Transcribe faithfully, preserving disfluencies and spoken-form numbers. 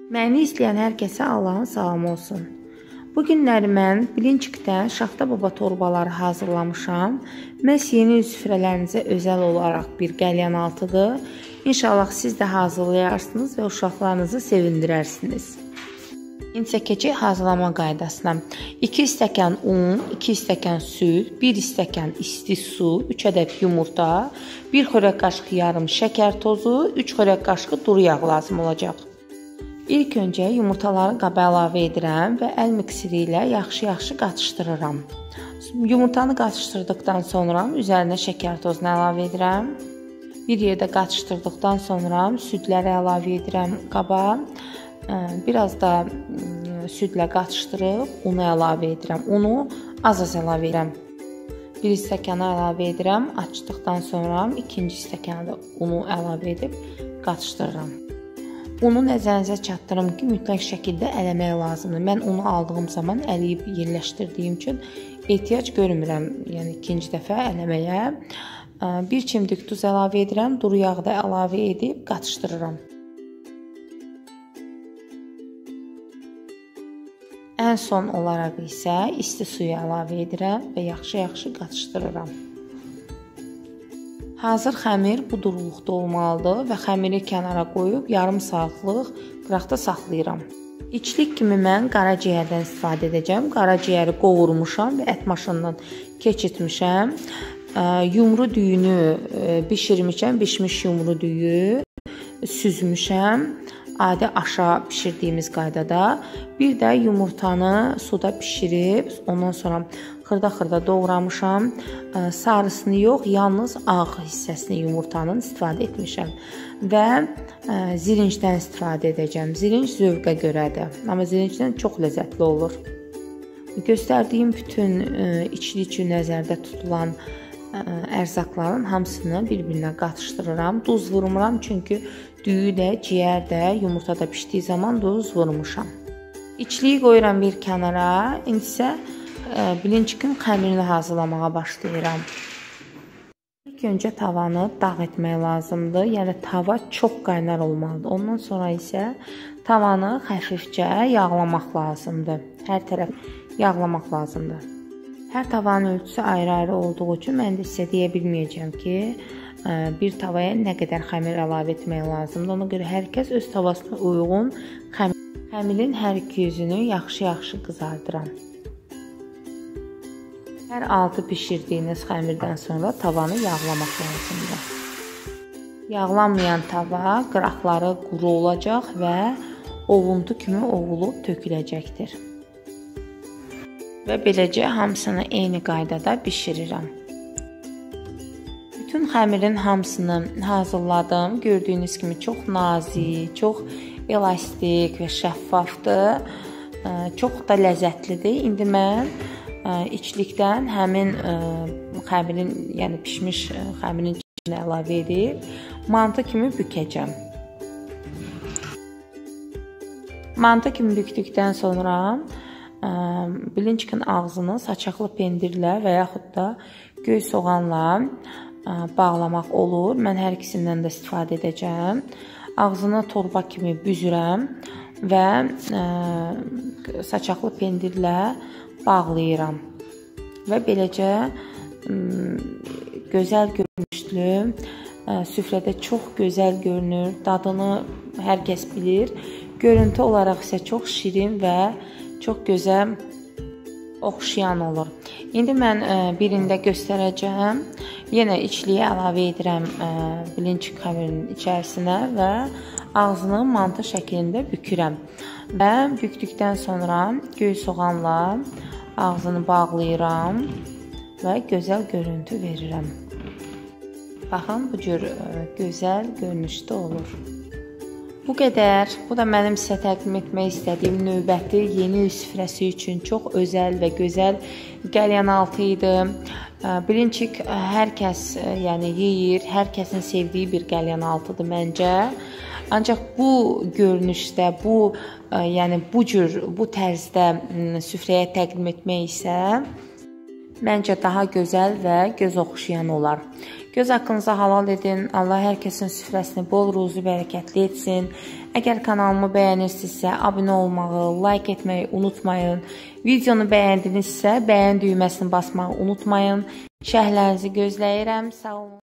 Məni izləyən hər kəsə Allahın salamı olsun. Bu günləri mən Bilinçikdə şaxta baba torbaları hazırlamışam. Məhz yeni üz süfrələrinizə özəl olaraq bir qəlyanaltıdır. İnşallah siz də hazırlayarsınız və uşaqlarınızı sevindirərsiniz. İndi isə keçək hazırlama qaydasına. iki stəkan un, iki stəkan süd, bir stəkan isti su, üç ədəd yumurta, bir xörək qaşığı yarım şəkər tozu, üç xörək qaşığı duru yağ lazım olacaq. İlk öncə yumurtaları qaba əlavə edirəm və əl mikseri ilə yaxşı-yaxşı qatışdırıram. Yumurtanı qatışdırdıqdan sonra üzərinə şəkər tozunu əlavə edirəm. Bir yerdə qatışdırdıqdan sonra südləri əlavə edirəm qaba. Biraz da südlə qatışdırıb unu əlavə edirəm. Unu az-az əlavə edirəm. Bir stəkana əlavə edirəm. Açdıqdan sonra ikinci stəkana da unu əlavə edib qatışdırıram. Unu nəzərinizə çatdırım ki, mütləq şəkildə ələmək lazımdır. Mən unu aldığım zaman əliyib yerləşdirdiyim üçün ehtiyac görmürəm, yəni ikinci dəfə ələməyə. Bir çimdik duz əlavə edirəm, duru yağı da əlavə edib qatışdırıram. Ən son olaraq isə isti suyu əlavə edirəm və yaxşı-yaxşı qatışdırıram. Hazır xəmir bu duruluqda olmalıdır və xəmiri kənara qoyub yarım saatlıq qıraqda saxlayıram. İçlik kimi mən qaraciyərdən istifadə edəcəm. Qaraciyəri qovurmuşam və ət maşından keçirtmişəm. Yumru düyünü bişirmişəm, bişmiş yumru düyü süzmüşəm. Adi aşa bişirdiyimiz qaydada. Bir də yumurtanı suda bişirib, ondan sonra xırda-xırda doğramışam. Sarısını yox, yalnız ağ hissəsini yumurtanın istifadə etmişəm. Və zirincdən istifadə edəcəm. Zirinc zövqə görədir. Amma zirincdən çox ləzzətli olur. Göstərdiyim bütün içli üçün nəzərdə tutulan ərzaqların hamısını bir-birinə qatışdırıram. Duz vurmuram çünki düyü də, ciyər də, yumurta da pişdiyi zaman duz vurmuşam. İçliyi qoyuram bir kənara. İndi isə bilinçikin xəmirini hazırlamağa başlayıram. İlk öncə tavanı dağ etmək lazımdır. Yəni tava çox qaynar olmalıdır. Ondan sonra isə tavanı xəfifcə yağlamaq lazımdır. Hər tərəf yağlamaq lazımdır. Hər tavanın ölçüsü ayrı-ayrı olduğu üçün mən də sizə deyə bilməyəcəm ki, bir tavaya nə qədər xəmir əlavə etmək lazımdır. Ona görə hər kəs öz tavasına uyğun xəmir. Xəmirin hər iki yüzünü yaxşı-yaxşı qızardıram. Hər altı bişirdiyiniz xəmirdən sonra tavanı yağlamaq lazımdır. Yağlanmayan tava qıraqları quru olacaq və ovuntu kimi ovulub töküləcəkdir. Və beləcə hamısını eyni qaydada bişirirəm. Bütün xəmirin hamısını hazırladım. Gördüyünüz kimi çox nazik, çox elastik və şəffafdır. Çox da ləzzətlidir. İndi mən içlikdən həmin xəmirin, yəni pişmiş xəmirin içinə əlavə edib mantı kimi bükəcəm. Mantı kimi bükdükdən sonra bilinçikin ağzını saçaqlı pendirlə və yaxud da göy soğanla bağlamaq olur. Mən hər ikisindən də istifadə edəcəm. Ağzını torba kimi büzürəm və saçaqlı pendirlə bağlayıram. Və beləcə gözəl görünüşlü, süfrədə çox gözəl görünür. Dadını hər kəs bilir. Görüntü olaraq isə çox şirin və çox gözəl oxşayan olur. İndi mən birində göstərəcəm. Yenə içliyi əlavə edirəm bilinçik xəmirinin içərisinə və ağzını mantı şəklində bükürəm. Və bükdükdən sonra göy soğanla ağzını bağlayıram və gözəl görüntü verirəm. Baxın, bu cür gözəl görünüşdə olur. Bu qədər. Bu da mənim sizə təqdim etmək istədiyim növbəti yeni üz süfrəsi üçün çox özəl və gözəl qəlyanaltı idi. Bilinçik hər kəs yəni yeyir, hər kəsin sevdiyi bir qəlyanaltıdır məncə. Ancaq bu görünüşdə, bu yəni bu cür, bu tərzdə süfrəyə təqdim etmək isə məncə daha gözəl və göz oxşayan olar. Göz haqqınıza halal edin. Allah hər kəsin süfrəsini bol ruzi bərəkətli etsin. Əgər kanalımı bəyənirsinizsə, abunə olmağı, like etməyi unutmayın. Videonu bəyəndinizsə, bəyən düyməsini basmağı unutmayın. Şərhlərinizi gözləyirəm. Sağ olun.